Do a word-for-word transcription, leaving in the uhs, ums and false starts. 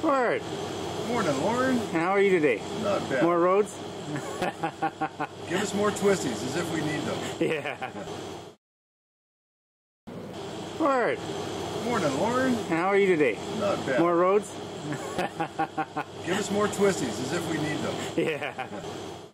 Bart, Morning, Lauren. how are you today? Not bad. More roads? Give us more twisties as if we need them. Yeah. Bart, Morning, Lauren. how are you today? Not bad. More roads? Give us more twisties as if we need them. Yeah.